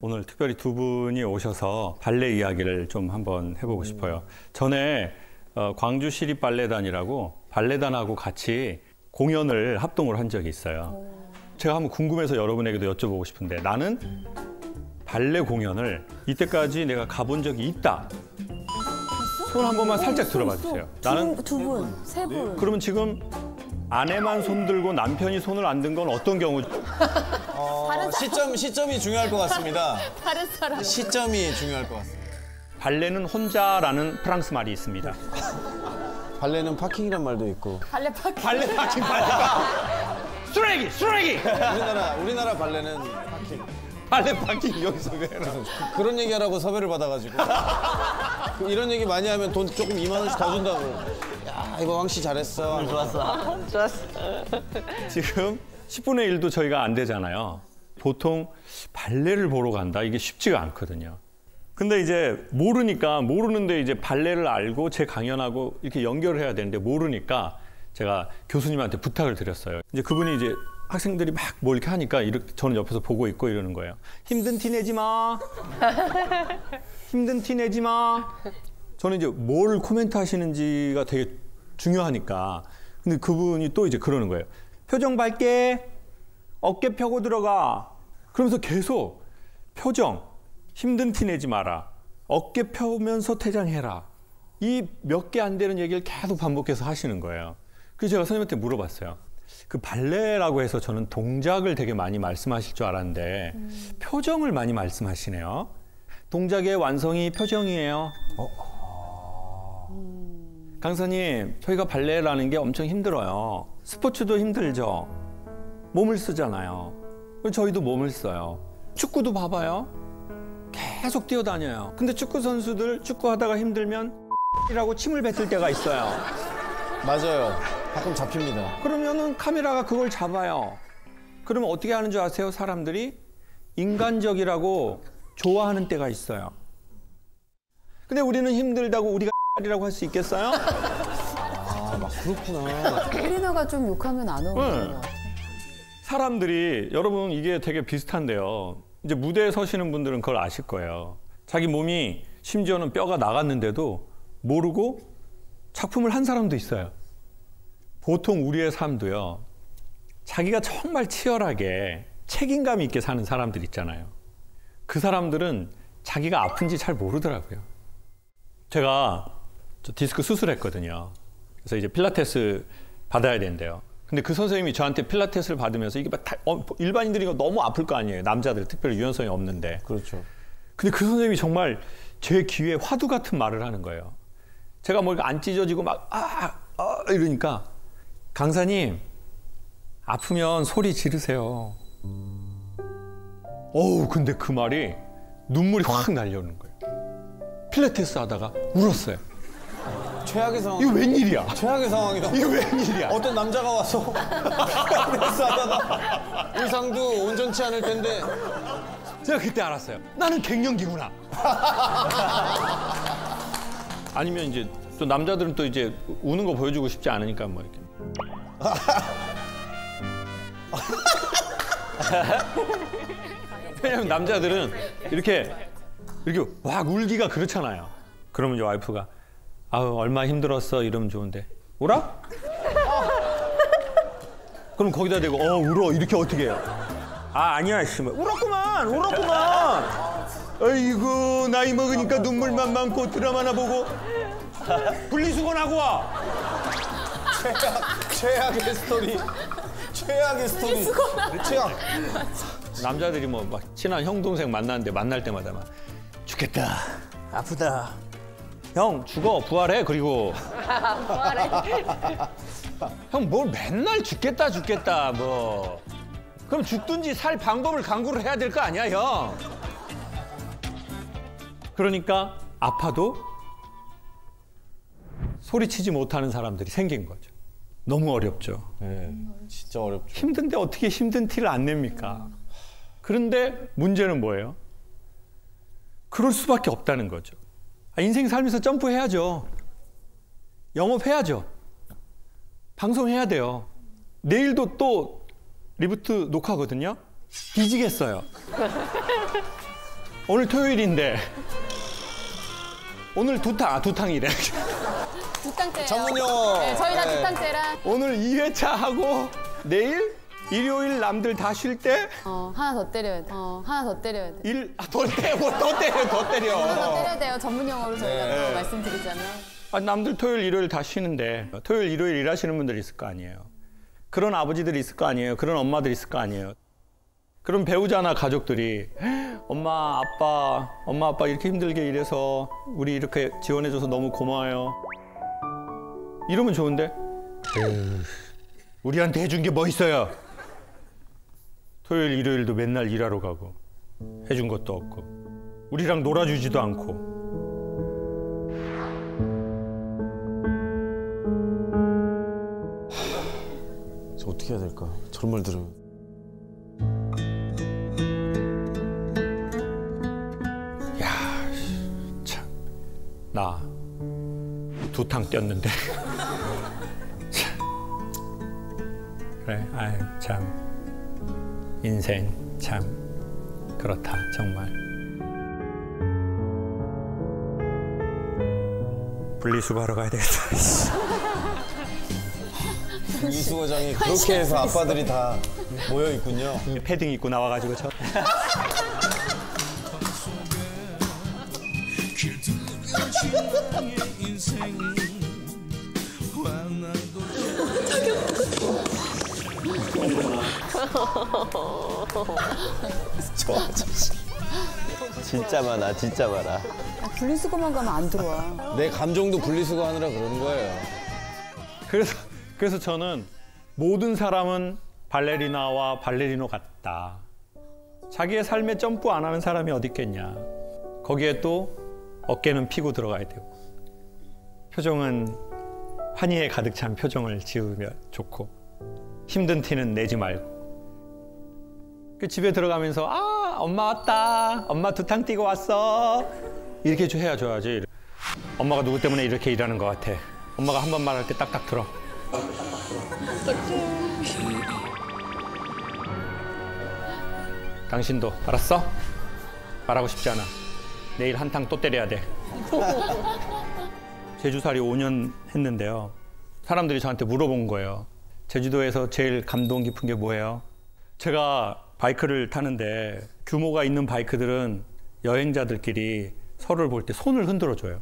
오늘 특별히 두 분이 오셔서 발레 이야기를 좀 한번 해보고 싶어요. 전에 광주 시립 발레단이라고 발레단하고 같이 공연을 합동을 한 적이 있어요. 제가 한번 궁금해서 여러분에게도 여쭤보고 싶은데 나는 발레 공연을 이때까지 내가 가본 적이 있다. 손 한 번만 살짝 들어봐 주세요. 나는 두 분, 세 분. 그러면 지금 아내만 손 들고 남편이 손을 안 든 건 어떤 경우죠? 시점이 중요할 것 같습니다. 다른 사람. 시점이 중요할 것 같습니다. 발레는 혼자라는 프랑스 말이 있습니다. 발레는 파킹이란 말도 있고. 발레 파킹. 발레 파킹 발레가 쓰레기. 우리나라 발레는 파킹. 발레 파킹 여기서 왜 해라. 그런 얘기하라고 섭외를 받아가지고 이런 얘기 많이 하면 돈 조금 2만 원씩 더 준다고. 야 이거 왕씨 잘했어. 좋았어. 지금 10분의 1도 저희가 안 되잖아요. 보통 발레를 보러 간다 이게 쉽지가 않거든요. 근데 이제 모르는데 이제 발레를 알고 제 강연하고 이렇게 연결을 해야 되는데 모르니까 제가 교수님한테 부탁을 드렸어요. 이제 그분이 이제 학생들이 막 뭐 이렇게 하니까 이렇게 저는 옆에서 보고 있고 이러는 거예요. 힘든 티 내지 마. 힘든 티 내지 마. 저는 이제 뭘 코멘트 하시는지가 되게 중요하니까. 근데 그분이 또 이제 그러는 거예요. 표정 밝게, 어깨 펴고 들어가. 그러면서 계속 표정, 힘든 티 내지 마라. 어깨 펴면서 퇴장해라. 이 몇 개 안 되는 얘기를 계속 반복해서 하시는 거예요. 그래서 제가 선생님한테 물어봤어요. 그 발레라고 해서 저는 동작을 되게 많이 말씀하실 줄 알았는데 표정을 많이 말씀하시네요. 동작의 완성이 표정이에요. 강사님, 저희가 발레라는 게 엄청 힘들어요. 스포츠도 힘들죠. 몸을 쓰잖아요. 저희도 몸을 써요. 축구도 봐봐요. 계속 뛰어다녀요. 근데 축구 선수들 축구하다가 힘들면 이라고 침을 뱉을 때가 있어요. 맞아요. 가끔 잡힙니다. 그러면은 카메라가 그걸 잡아요. 그러면 어떻게 하는 줄 아세요? 사람들이 인간적이라고 좋아하는 때가 있어요. 근데 우리는 힘들다고 우리가 이라고 할 수 있겠어요? 막 그렇구나. 혜리나가 좀 욕하면 안 어울려요. 사람들이 여러분 이게 되게 비슷한데요. 이제 무대에 서시는 분들은 그걸 아실 거예요. 자기 몸이 심지어는 뼈가 나갔는데도 모르고 작품을 한 사람도 있어요. 보통 우리의 삶도요. 자기가 정말 치열하게 책임감 있게 사는 사람들 있잖아요. 그 사람들은 자기가 아픈지 잘 모르더라고요. 제가 디스크 수술했거든요. 그래서 이제 필라테스 받아야 된대요. 근데 그 선생님이 저한테 필라테스를 받으면서 이게 막 일반인들이 너무 아플 거 아니에요. 남자들 특별히 유연성이 없는데. 그렇죠. 근데 그 선생님이 정말 제 귀에 화두 같은 말을 하는 거예요. 제가 뭐 안 찢어지고 막 이러니까 강사님 아프면 소리 지르세요. 근데 그 말이 눈물이 확 날려오는 거예요. 필라테스 하다가 울었어요. 최악의 상황. 이거 웬일이야? 최악의 상황이다. 이거 웬일이야? 어떤 남자가 와서 필라테스 하다가 의상도 온전치 않을 텐데. 제가 그때 알았어요. 나는 갱년기구나. 아니면 이제 또 남자들은 또 이제 우는 거 보여주고 싶지 않으니까 뭐 이렇게. 왜냐면 남자들은 이렇게 막 울기가 그렇잖아요. 그러면 이제 와이프가 얼마 힘들었어 이러면 좋은데 울어? 그럼 거기다 대고 울어 이렇게 어떻게 해요? 아니야 씨 울었구만. 아이고 나이 먹으니까 눈물만 많고 드라마나 보고 분리수거하고 와. 최악의 스토리. 최악. 남자들이 뭐 막 친한 형 동생 만나는데 만날 때마다 막 죽겠다, 아프다, 형 죽어 부활해 그리고 형 뭘 맨날 죽겠다 뭐 그럼 죽든지 살 방법을 강구를 해야 될 거 아니야 형. 그러니까 아파도 소리치지 못하는 사람들이 생긴 거죠. 너무 어렵죠. 네, 진짜 어렵죠. 힘든데 어떻게 힘든 티를 안 냅니까? 그런데 문제는 뭐예요? 그럴 수밖에 없다는 거죠. 인생 살면서 점프해야죠. 영업해야죠. 방송해야 돼요. 내일도 또 리부트 녹화거든요. 뒤지겠어요. 오늘 토요일인데 오늘 두탕이래. 두탕째요. 전문 용어. 네, 저희 다 네. 두탕째라. 오늘 2회차 하고 내일 일요일 남들 다 쉴 때 하나 더 때려야 돼. 하나 더 때려야 돼. 더 때려. 더 때려야 돼요. 전문 용어로 저희가 네. 또 말씀드리자면. 남들 토요일 일요일 다 쉬는데 토요일 일요일 일하시는 분들이 있을 거 아니에요. 그런 아버지들이 있을 거 아니에요. 그런 엄마들이 있을 거 아니에요. 그런 배우자나 가족들이 엄마 아빠 이렇게 힘들게 일해서 우리 이렇게 지원해줘서 너무 고마워요. 이러면 좋은데 우리한테 해준 게 뭐 있어요? 토요일 일요일도 맨날 일하러 가고 해준 것도 없고 우리랑 놀아주지도 않고. 저 어떻게 해야 될까? 저런 말 들으면. 나 두탕 뛰었는데 참. 그래 아유 참 인생 참 그렇다 정말. 분리수거하러 가야 되겠다. 분리수거장이 그렇게 해서 아빠들이 다 모여 있군요. 패딩 입고 나와가지고 저 진짜 많아, 진짜 많아. 분리수거만 가면 안 들어와. 내 감정도 분리수거 하느라 그러는 거예요. 그래서 저는 모든 사람은 발레리나와 발레리노 같다. 자기의 삶에 점프 안 하는 사람이 어디 있겠냐. 거기에 또 어깨는 피고 들어가야 되고 표정은 환희에 가득 찬 표정을 지으면 좋고 힘든 티는 내지 말고 그 집에 들어가면서 아 엄마 왔다 엄마 두탕 뛰고 왔어 이렇게 해줘야지. 엄마가 누구 때문에 이렇게 일하는 것 같아. 엄마가 한 번 말할 때 딱딱 들어. 당신도 알았어? 말하고 싶지 않아. 내일 한탕 또 때려야 돼. 제주살이 5년 했는데요. 사람들이 저한테 물어본 거예요. 제주도에서 제일 감동 깊은 게 뭐예요? 제가 바이크를 타는데 규모가 있는 바이크들은 여행자들끼리 서로를 볼 때 손을 흔들어 줘요.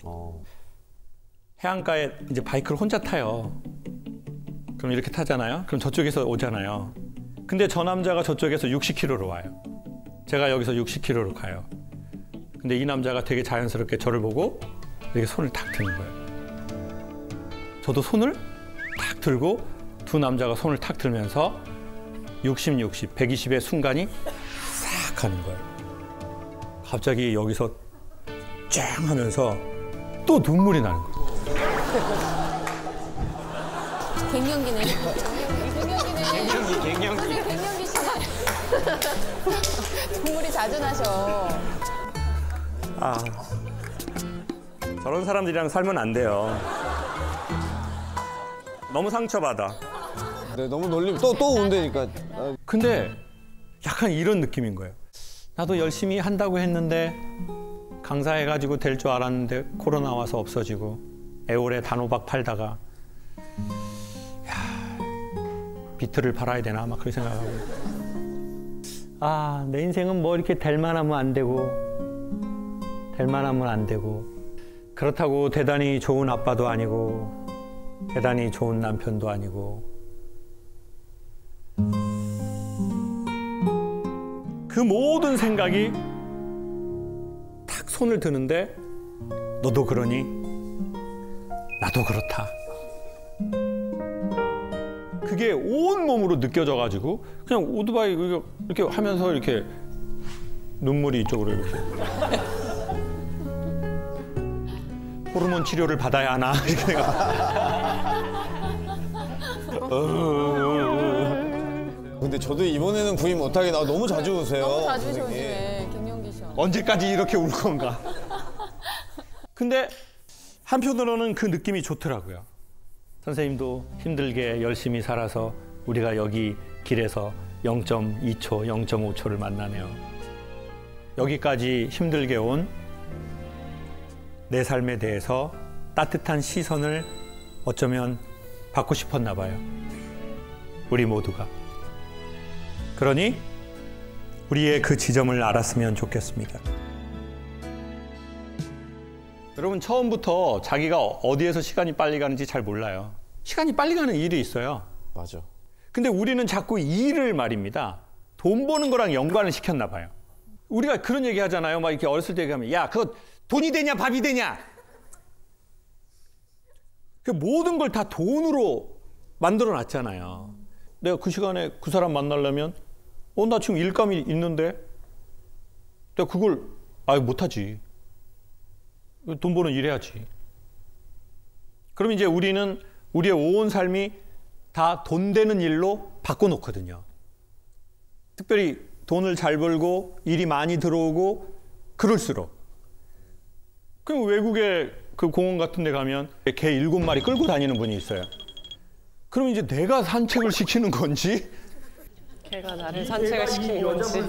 해안가에 이제 바이크를 혼자 타요. 그럼 이렇게 타잖아요. 그럼 저쪽에서 오잖아요. 근데 저 남자가 저쪽에서 60km로 와요. 제가 여기서 60km로 가요. 근데 이 남자가 되게 자연스럽게 저를 보고 이렇게 손을 탁 드는 거예요. 저도 손을 탁 들고 두 남자가 손을 탁 들면서 60, 120의 순간이 싹 하는 거예요. 갑자기 여기서 쫙 하면서 또 눈물이 나는 거예요. 갱년기네. 갱년기. 갱년기시네. 눈물이 자주 나셔. 아, 저런 사람들이랑 살면 안 돼요. 너무 상처받아. 네, 너무 놀림 또 온다니까. 근데 약간 이런 느낌인 거예요. 나도 열심히 한다고 했는데 강사해가지고 될 줄 알았는데 코로나 와서 없어지고 애월에 단호박 팔다가 비트를 팔아야 되나 막 그렇게 생각하고 아, 내 인생은 뭐 이렇게 될 만하면 안 되고 될 만하면 안 되고 그렇다고 대단히 좋은 아빠도 아니고 대단히 좋은 남편도 아니고 그 모든 생각이 탁 손을 드는데 너도 그러니? 나도 그렇다. 그게 온몸으로 느껴져가지고 그냥 오토바이 이렇게 하면서 이렇게 눈물이 이쪽으로 이렇게 호르몬 치료를 받아야 하나 이렇게 생각. 근데 저도 이번에는 부인 못하게 나 너무 자주 오세요. 너무 자주 선생님. 오시네. 갱년기셔. 언제까지 이렇게 울 건가? 근데 한편으로는 그 느낌이 좋더라고요. 선생님도 힘들게 열심히 살아서 우리가 여기 길에서 0.2초, 0.5초를 만나네요. 여기까지 힘들게 온 내 삶에 대해서 따뜻한 시선을 어쩌면 받고 싶었나 봐요. 우리 모두가. 그러니 우리의 그 지점을 알았으면 좋겠습니다. 여러분 처음부터 자기가 어디에서 시간이 빨리 가는지 잘 몰라요. 시간이 빨리 가는 일이 있어요. 맞아. 근데 우리는 자꾸 이 일을 말입니다. 돈 버는 거랑 연관을 시켰나 봐요. 우리가 그런 얘기 하잖아요. 막 이렇게 어렸을 때 얘기하면 야, 그거 돈이 되냐 밥이 되냐. 그 모든 걸 다 돈으로 만들어 놨잖아요. 내가 그 시간에 그 사람 만나려면 나 지금 일감이 있는데 내가 그걸 못하지. 돈 버는 일 해야지. 그럼 이제 우리는 우리의 온 삶이 다 돈 되는 일로 바꿔놓거든요. 특별히 돈을 잘 벌고 일이 많이 들어오고 그럴수록. 그럼 외국에 그 공원 같은 데 가면 개 7마리 끌고 다니는 분이 있어요. 그럼 이제 내가 산책을 시키는 건지 걔가 나를 산책을 시키는 건지.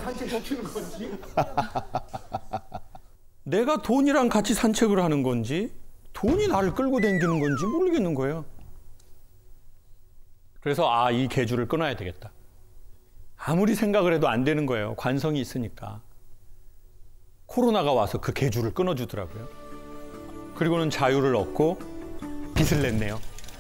내가 돈이랑 같이 산책을 하는 건지 돈이 나를 끌고 다니는 건지 모르겠는 거예요. 그래서 이 계주를 끊어야 되겠다. 아무리 생각을 해도 안 되는 거예요. 관성이 있으니까. 코로나가 와서 그 계주를 끊어주더라고요. 그리고는 자유를 얻고 빚을 냈네요.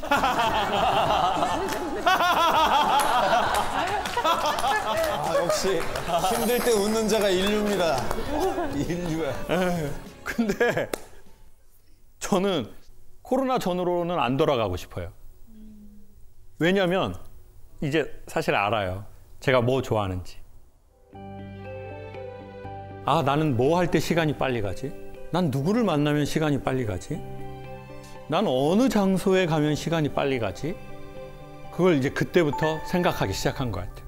역시 힘들 때 웃는 자가 인류입니다. 인류야. 근데 저는 코로나 전으로는 안 돌아가고 싶어요. 왜냐하면 이제 사실 알아요. 제가 뭐 좋아하는지. 나는 뭐 할 때 시간이 빨리 가지? 난 누구를 만나면 시간이 빨리 가지? 난 어느 장소에 가면 시간이 빨리 가지? 그걸 이제 그때부터 생각하기 시작한 것 같아요.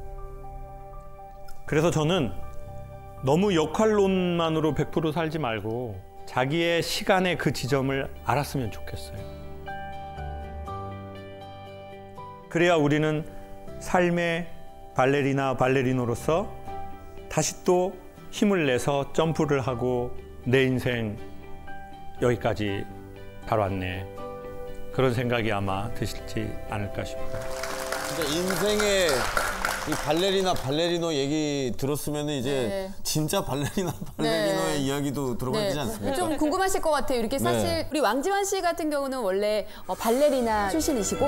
그래서 저는 너무 역할론만으로 100% 살지 말고 자기의 시간의 그 지점을 알았으면 좋겠어요. 그래야 우리는 삶의 발레리노로서 다시 또 힘을 내서 점프를 하고 내 인생 여기까지 다뤄왔네. 그런 생각이 아마 드실지 않을까 싶어요. 진짜 인생의 이 발레리노 얘기 들었으면 이제 진짜 발레리노의 이야기도 들어봐야 되지 않습니까? 좀 궁금하실 것 같아요. 이렇게 사실 우리 왕지환 씨 같은 경우는 원래 발레리나 출신이시고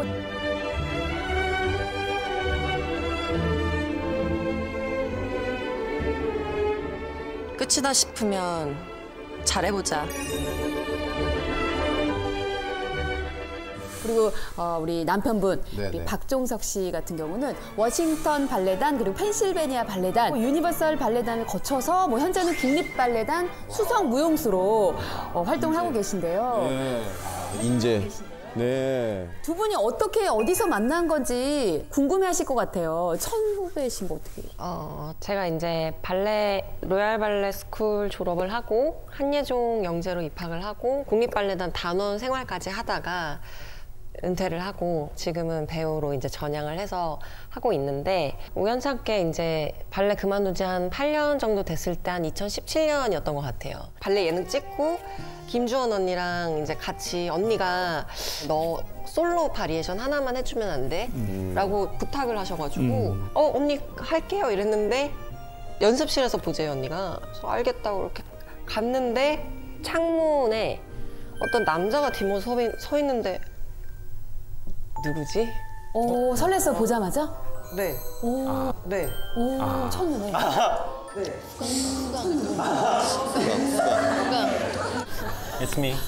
끝이다 싶으면 잘해보자. 그리고 우리 남편분 우리 박종석 씨 같은 경우는 워싱턴 발레단 그리고 펜실베니아 발레단 유니버설 발레단을 거쳐서 현재는 국립 발레단 수석 무용수로 활동을 하고 계신데요. 인재. 네. 두 분이 어떻게 어디서 만난 건지 궁금해하실 것 같아요. 선후배신 거 어떻게? 제가 이제 로얄 발레 스쿨 졸업을 하고 한예종 영재로 입학을 하고 국립 발레단 단원 생활까지 하다가 은퇴를 하고 지금은 배우로 이제 전향을 해서 하고 있는데 우연찮게 이제 발레 그만두지 한 8년 정도 됐을 때 한 2017년이었던 것 같아요. 발레 예능 찍고 김주원 언니랑 이제 같이 언니가 너 솔로 바리에이션 하나만 해주면 안 돼? 라고 부탁을 하셔가지고 언니 할게요 이랬는데 연습실에서 보재요 언니가. 그래서 알겠다고 이렇게 갔는데 창문에 어떤 남자가 뒷모습 서 있는데 누구지? 설렜어 보자마자? 네. 네. 첫눈에. 네. It's me.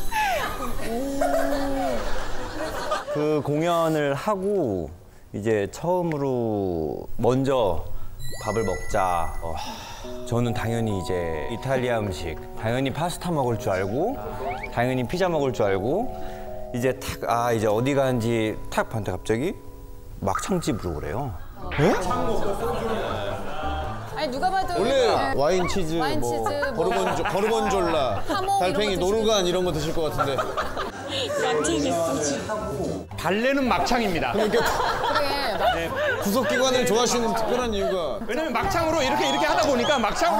그 공연을 하고 이제 처음으로 먼저 밥을 먹자. 저는 당연히 이제 이탈리아 음식, 당연히 파스타 먹을 줄 알고, 당연히 피자 먹을 줄 알고, 이제 이제 어디 가는지 탁 봤는데 갑자기 막창집으로 그래요. 아니 누가 봐도 원래 와인 치즈, 와인 뭐 치즈, 고르곤졸라, 하모 달팽이, 이런 거 노르간 이런 거 드실 것 같은데. 발레는 막창입니다. 그래. 네. 구석기관을 좋아하시는 특별한 이유가 왜냐면 막창으로 이렇게 하다 보니까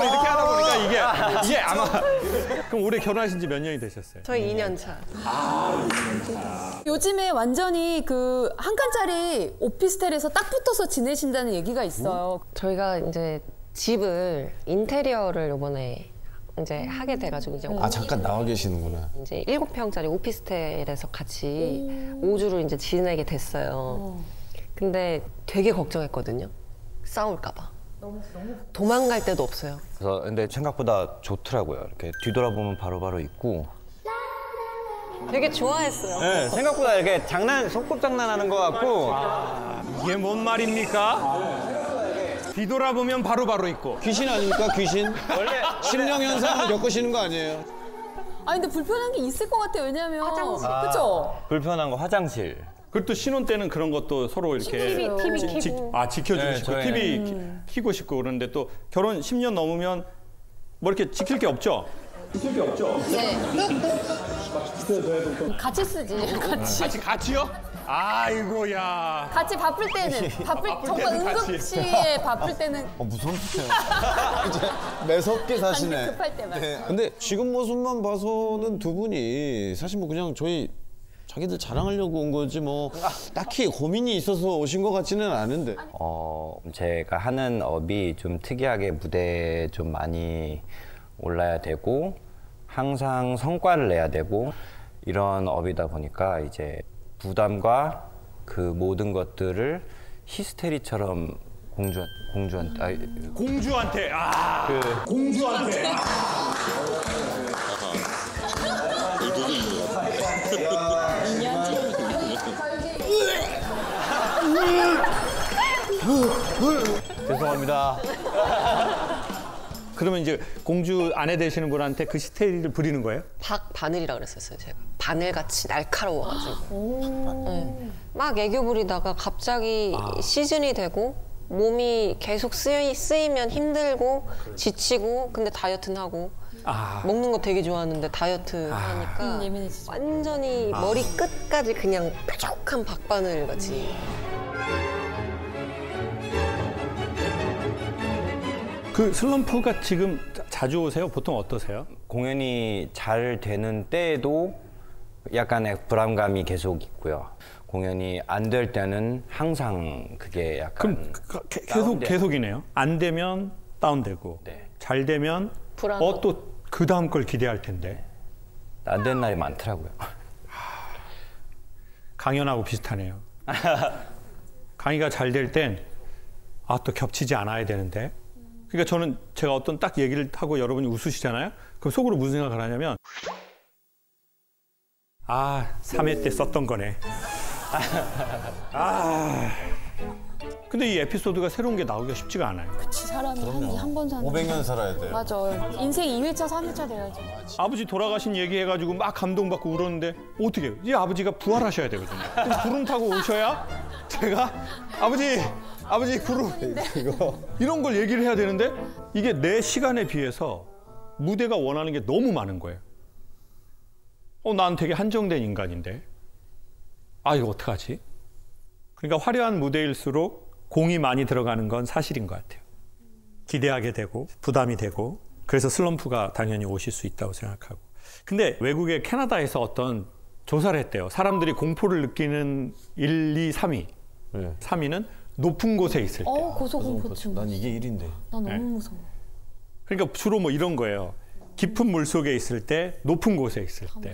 이게 아마 그럼 올해 결혼하신 지 몇 년이 되셨어요? 저희 2년 차. 요즘에 완전히 그 한 칸짜리 오피스텔에서 딱 붙어서 지내신다는 얘기가 있어요. 저희가 이제 집을 인테리어를 이번에 이제 하게 돼가지고 이제 잠깐 나와 계시는구나. 이제 7평짜리 오피스텔에서 같이 5주를 이제 지내게 됐어요. 근데 되게 걱정했거든요. 싸울까봐. 도망갈 데도 없어요. 그래서 근데 생각보다 좋더라고요. 이렇게 뒤돌아보면 바로바로 있고. 되게 좋아했어요. 네, 생각보다 이렇게 소꿉장난하는 것 같고. 이게 뭔 말입니까? 뒤돌아보면 바로바로 있고. 귀신 아닙니까? 귀신? 원래 심령 현상을 겪으시는 거 아니에요? 아니 근데 불편한 게 있을 것 같아요. 왜냐면 그렇죠? 불편한 거 화장실. 그리고 또 신혼 때는 그런 것도 서로 이렇게 TV 켜고. 지켜주고 네, 싶고 저희는. TV 켜고 싶고 그러는데 또 결혼 10년 넘으면 뭐 이렇게 지킬 게 없죠? 네. 같이 쓰지. 같이요? 아이고야. 같이 바쁠 때는 정말 때는 같이. 응급시에 바쁠 때는 무섭네요. 이제 매섭게 사시네. 급할 때만. 근데 지금 모습만 봐서는 두 분이 사실 뭐 그냥 저희 자기들 자랑하려고 온 거지 뭐 딱히 고민이 있어서 오신 것 같지는 않은데. 제가 하는 업이 좀 특이하게 무대에 좀 많이 올라야 되고 항상 성과를 내야 되고 이런 업이다 보니까 이제 부담과 그 모든 것들을 히스테리처럼 공주한테 공주한테 공주한테 죄송합니다. 그러면 이제 공주 아내 되시는 분한테 그 히스테리를 부리는 거예요? 박바늘이라 그랬었어요, 제가. 바늘같이 날카로워가지고. 네. 막 애교 부리다가 갑자기 시즌이 되고 몸이 계속 쓰이면 힘들고 지치고 근데 다이어트는 하고 먹는 거 되게 좋아하는데 다이어트 하니까 예민해지죠. 완전히 머리 끝까지 그냥 뾰족한 박바늘 같이. 그 슬럼프가 지금 자주 오세요? 보통 어떠세요? 공연이 잘 되는 때에도 약간의 불안감이 계속 있고요. 공연이 안 될 때는 항상 그게 약간 계속이네요. 안 되면 다운되고 네. 잘 되면 불안하고. 또 그 다음 걸 기대할 텐데 안 되는 날이 많더라고요. 강연하고 비슷하네요. 강의가 잘 될 땐 또 겹치지 않아야 되는데 그러니까 제가 어떤 딱 얘기를 하고 여러분이 웃으시잖아요. 그럼 속으로 무슨 생각을 하냐면 3회 때 썼던 거네. 근데 이 에피소드가 새로운 게 나오기가 쉽지가 않아요. 그치, 사람이 한 번 사는 500년 살아야 돼. 맞아. 인생 2회차, 3회차 돼야죠. 아버지 돌아가신 얘기해가지고 막 감동받고 울었는데 어떻게 해요? 이 아버지가 부활하셔야 되거든요. 그럼 구름 타고 오셔야 제가 아버지 구름 이런 걸 얘기를 해야 되는데 이게 내 시간에 비해서 무대가 원하는 게 너무 많은 거예요. 난 되게 한정된 인간인데 이거 어떡하지? 그러니까 화려한 무대일수록 공이 많이 들어가는 건 사실인 것 같아요. 기대하게 되고 부담이 되고 그래서 슬럼프가 당연히 오실 수 있다고 생각하고. 근데 외국의 캐나다에서 어떤 조사를 했대요. 사람들이 공포를 느끼는 1, 2, 3위. 네. 3위는 높은 곳에 있을 때. 고소공포증. 난 이게 1인데. 난 너무 무서워. 그러니까 주로 뭐 이런 거예요. 깊은 물 속에 있을 때, 높은 곳에 있을 때.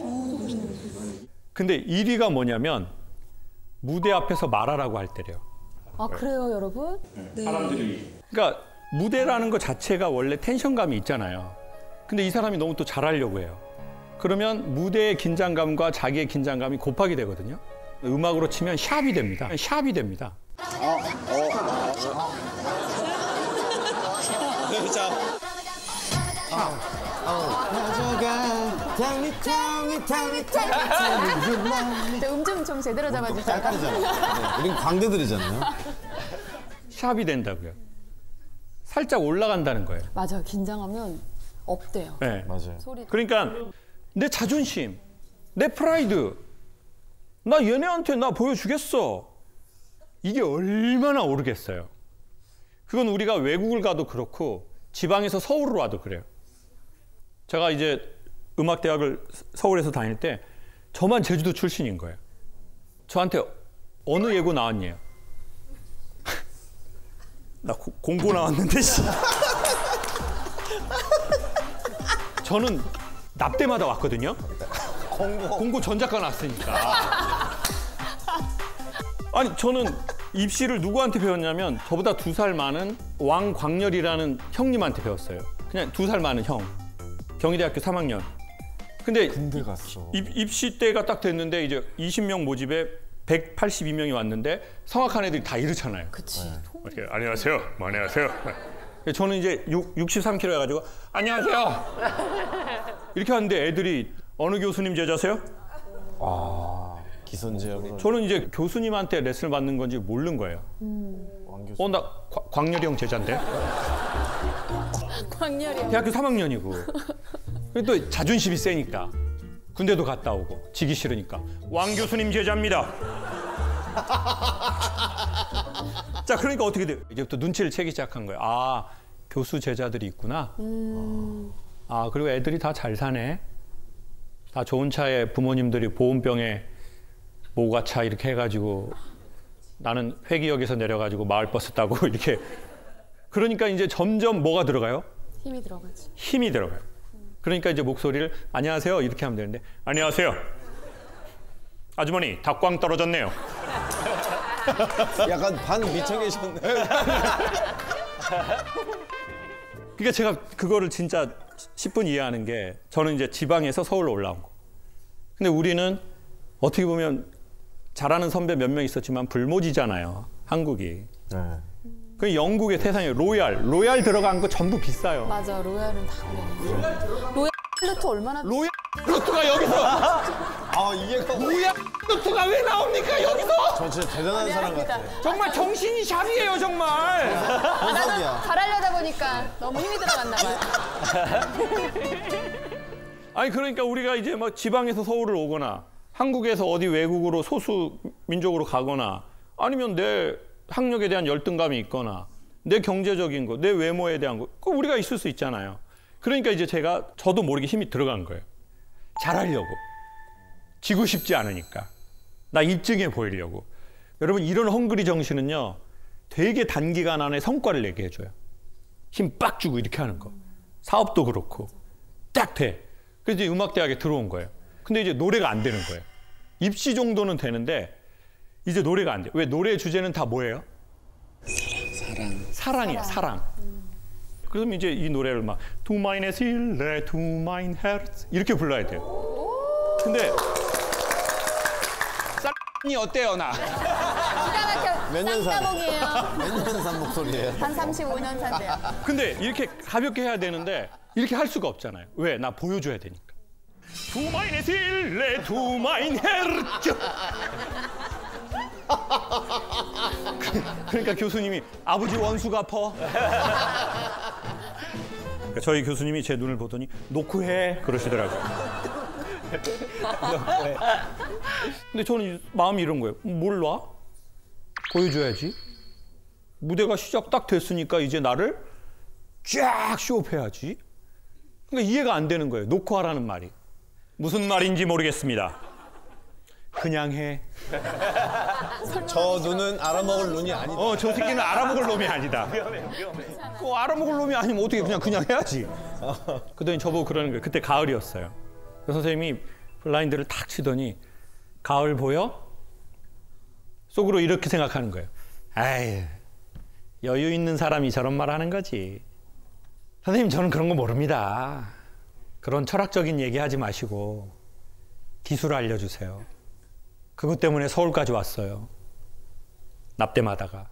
근데 1위가 뭐냐면 무대 앞에서 말하라고 할 때래요. 그래요, 여러분? 사람들이. 그러니까 무대라는 것 자체가 원래 텐션감이 있잖아요. 근데 이 사람이 너무 또 잘하려고 해요. 그러면 무대의 긴장감과 자기의 긴장감이 곱하기 되거든요. 음악으로 치면 샵이 됩니다. 샵이 됩니다. 근데 음좀 좀 제대로 잡아주세요. 네, 우린 광대들이잖아요. 샵이 된다고요. 살짝 올라간다는 거예요. 맞아요. 긴장하면 없대요. 네. 맞아요. 소리. 그러니까 내 자존심, 내 프라이드, 나 얘네한테 나 보여주겠어. 이게 얼마나 오르겠어요. 그건 우리가 외국을 가도 그렇고 지방에서 서울을 와도 그래요. 제가 이제 음악대학을 서울에서 다닐 때 저만 제주도 출신인 거예요. 저한테 어느 예고 나왔냐요. 나 공고 나왔는데 저는 납대마다 왔거든요. 공고 전작가 나왔으니까. 아니 저는 입시를 누구한테 배웠냐면 저보다 2살 많은 왕광렬이라는 형님한테 배웠어요. 그냥 2살 많은 형. 경희대학교 3학년. 근데 군대 갔어. 입시 때가 딱 됐는데 이제 20명 모집에 182명이 왔는데 성악한 애들이 다 이렇잖아요. 그치. 이렇게 안녕하세요. 뭐 안녕하세요. 저는 이제 63kg 해가지고 안녕하세요. 이렇게 하는데 애들이 어느 교수님 제자세요? 기선제압을. 저는 이제 교수님한테 레슨을 받는 건지 모르는 거예요. 나 광렬이 형 제자인데. 광렬이요. 대학교 3학년이고. 또 자존심이 세니까. 군대도 갔다 오고 지기 싫으니까 왕 교수님 제자입니다. 자, 그러니까 어떻게 돼요? 이제부터 눈치를 채기 시작한 거예요. 아, 교수 제자들이 있구나. 아, 그리고 애들이 다 잘 사네. 다 좋은 차에 부모님들이 보온병에 모가차 이렇게 해가지고 나는 회기역에서 내려가지고 마을버스 타고 이렇게. 그러니까 이제 점점 뭐가 들어가요? 힘이 들어가지. 힘이 들어가요. 그러니까 이제 목소리를 안녕하세요 이렇게 하면 되는데 안녕하세요. 아주머니 닭광 떨어졌네요. 약간 반 미쳐 계셨네. 그러니까 제가 그거를 진짜 10분 이해하는 게 저는 이제 지방에서 서울로 올라온 거. 근데 우리는 어떻게 보면 잘하는 선배 몇 명 있었지만 불모지잖아요. 한국이. 네. 그 영국의 세상에 로얄 들어간 거 전부 비싸요. 맞아, 로얄은 다 그래. 로얄 플루트 얼마나 로얄 루트가 여기서 이해가. 로얄 루트가 왜 나옵니까 여기서? 저 진짜 대단한 사람 같아. 정말 정신이 샵이에요 정말. 호석이야. 잘하려다 보니까 너무 힘이 들어갔나 봐요. 아니 그러니까 우리가 이제 뭐 지방에서 서울을 오거나 한국에서 어디 외국으로 소수 민족으로 가거나 아니면 내 학력에 대한 열등감이 있거나 내 경제적인 거, 내 외모에 대한 거, 그거 우리가 있을 수 있잖아요. 그러니까 이제 저도 모르게 힘이 들어간 거예요. 잘하려고. 지고 싶지 않으니까. 나 1등해 보이려고. 여러분 이런 헝그리 정신은요. 되게 단기간 안에 성과를 내게 해줘요. 힘 빡 주고 이렇게 하는 거. 사업도 그렇고. 딱 돼. 그래서 이제 음악대학에 들어온 거예요. 근데 이제 노래가 안 되는 거예요. 입시 정도는 되는데 이제 노래가 안 돼. 왜? 노래의 주제는 다 뭐예요? 사랑이야, 사랑. 그러면 이제 이 노래를 막 To mine Seele, to mine heart 이렇게 불러야 돼요. 근데 쌀이 어때요, 나? 기가 막혀. 몇년 산? 쌍따봉이에요. 몇 년 산 목소리예요? 한 35년 산대요. 근데 이렇게 가볍게 해야 되는데 이렇게 할 수가 없잖아요. 왜? 나 보여줘야 되니까. To mine Seele, to mine heart. 그러니까 교수님이 아버지 원수 갚어. 그러니까 저희 교수님이 제 눈을 보더니 놓고 해 그러시더라고요. 근데 저는 마음이 이런 거예요. 몰라? 보여줘야지. 무대가 시작 딱 됐으니까 이제 나를 쫙 쇼업해야지. 그러니까 이해가 안 되는 거예요. 놓고 하라는 말이. 무슨 말인지 모르겠습니다. 그냥 해. 저 눈은 알아먹을 눈이 아니다. 저 새끼는 알아먹을 놈이 아니다. 위험해. 알아먹을 놈이 아니면 어떻게 그냥 해야지. 그러더니 저보고 그러는 거예요. 그때 가을이었어요. 그 선생님이 블라인드를 탁 치더니 가을 보여? 속으로 이렇게 생각하는 거예요. 아이, 여유 있는 사람이 저런 말 하는 거지. 선생님 저는 그런 거 모릅니다. 그런 철학적인 얘기 하지 마시고 기술을 알려주세요. 그것 때문에 서울까지 왔어요. 납땜하다가.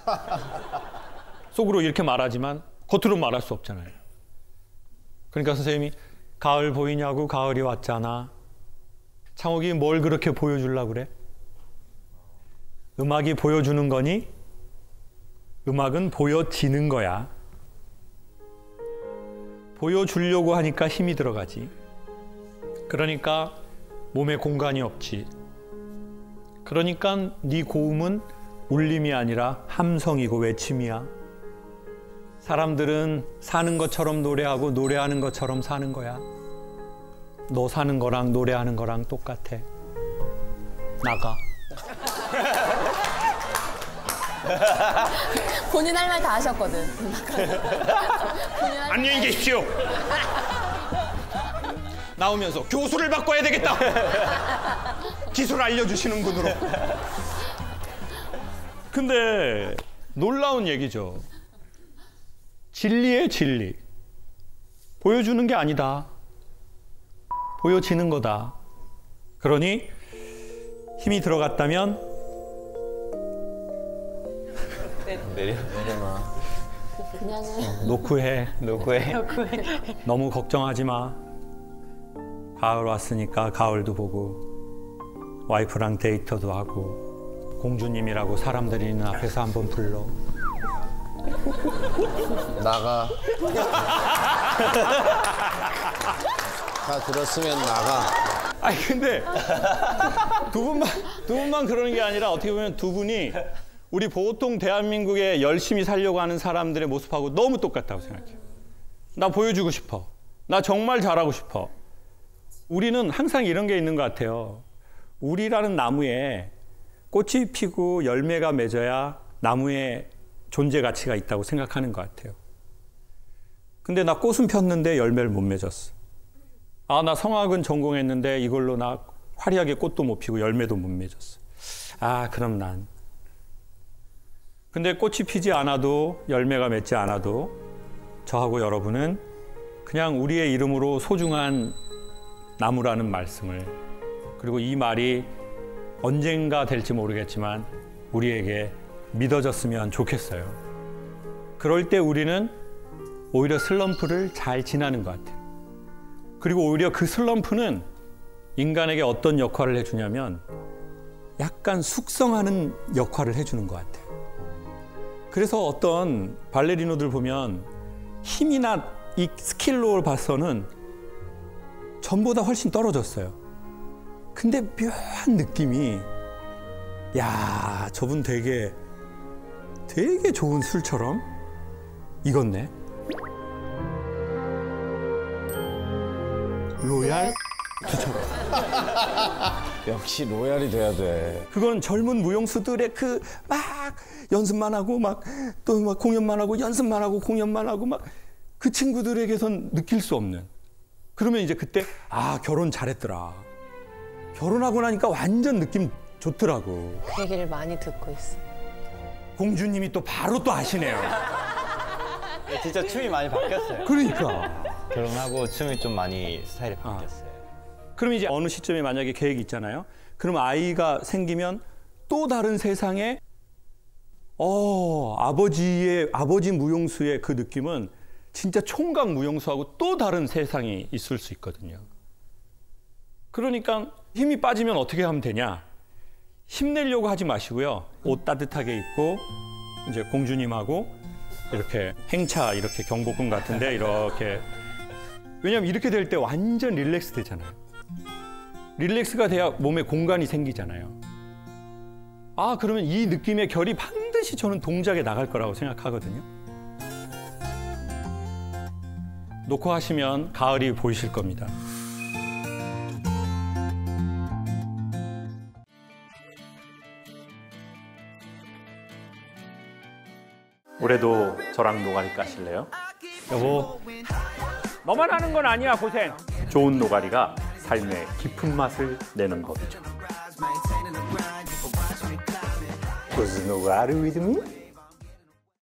속으로 이렇게 말하지만 겉으로 말할 수 없잖아요. 그러니까 선생님이 가을 보이냐고 가을이 왔잖아. 창욱이 뭘 그렇게 보여주려고 그래? 음악이 보여주는 거니? 음악은 보여지는 거야. 보여주려고 하니까 힘이 들어가지. 그러니까 몸에 공간이 없지. 그러니까 네 고음은 울림이 아니라 함성이고 외침이야. 사람들은 사는 것처럼 노래하고 노래하는 것처럼 사는 거야. 너 사는 거랑 노래하는 거랑 똑같아. 나가. 본인 할 말 다 하셨거든. 안녕히 계십시오. 나오면서 교수를 바꿔야 되겠다. 기술 알려주시는 분으로. 근데 놀라운 얘기죠. 진리의 진리. 보여주는 게 아니다. 보여지는 거다. 그러니 힘이 들어갔다면 내려놔. 그냥 놓고 해. 놓고 해. 너무 걱정하지 마. 가을 왔으니까 가을도 보고 와이프랑 데이트도 하고 공주님이라고 사람들이 있는 앞에서 한번 불러. 나가. 다 들었으면 나가. 아니 근데 두 분만 그러는 게 아니라 어떻게 보면 두 분이 우리 보통 대한민국에 열심히 살려고 하는 사람들의 모습하고 너무 똑같다고 생각해요. 나 보여주고 싶어. 나 정말 잘하고 싶어. 우리는 항상 이런 게 있는 것 같아요. 우리라는 나무에 꽃이 피고 열매가 맺어야 나무에 존재 가치가 있다고 생각하는 것 같아요. 근데 나 꽃은 폈는데 열매를 못 맺었어. 아, 나 성악은 전공했는데 이걸로 나 화려하게 꽃도 못 피고 열매도 못 맺었어. 아, 그럼 난. 근데 꽃이 피지 않아도 열매가 맺지 않아도 저하고 여러분은 그냥 우리의 이름으로 소중한 나무라는 말씀을, 그리고 이 말이 언젠가 될지 모르겠지만 우리에게 믿어졌으면 좋겠어요. 그럴 때 우리는 오히려 슬럼프를 잘 지나는 것 같아요. 그리고 오히려 그 슬럼프는 인간에게 어떤 역할을 해주냐면 약간 숙성하는 역할을 해주는 것 같아요. 그래서 어떤 발레리노들 보면 힘이나 이 스킬로 봐서는 전보다 훨씬 떨어졌어요. 근데 묘한 느낌이, 야, 저분 되게 좋은 술처럼 익었네. 로얄 주처럼. 역시 로얄이 돼야 돼. 그건 젊은 무용수들의 그 막 연습만 하고 막 또 막 공연만 하고 연습만 하고 공연만 하고 막 그 친구들에게선 느낄 수 없는. 그러면 이제 그때 아, 결혼 잘했더라. 결혼하고 나니까 완전 느낌 좋더라고. 그 얘기를 많이 듣고 있어. 공주님이 또 바로 또 아시네요. 진짜 춤이 많이 바뀌었어요. 그러니까. 결혼하고 춤이 좀 많이 스타일이 바뀌었어요. 그럼 이제 어느 시점에 만약에 계획이 있잖아요. 그럼 아이가 생기면 또 다른 세상에 아버지 무용수의 그 느낌은 진짜 총각 무용수하고 또 다른 세상이 있을 수 있거든요. 그러니까 힘이 빠지면 어떻게 하면 되냐? 힘내려고 하지 마시고요. 옷 따뜻하게 입고 이제 공주님하고 이렇게 행차, 이렇게 경복궁 같은데 이렇게, 왜냐면 이렇게 될 때 완전 릴렉스 되잖아요. 릴렉스가 돼야 몸에 공간이 생기잖아요. 아, 그러면 이 느낌의 결이 반드시 저는 동작에 나갈 거라고 생각하거든요. 놓고 하시면 가을이 보이실 겁니다. 올해도 저랑 노가리 까실래요? 여보, 너만 하는 건 아니야, 고생. 좋은 노가리가 삶의 깊은 맛을 내는 법이죠. Cause 노가리 with me?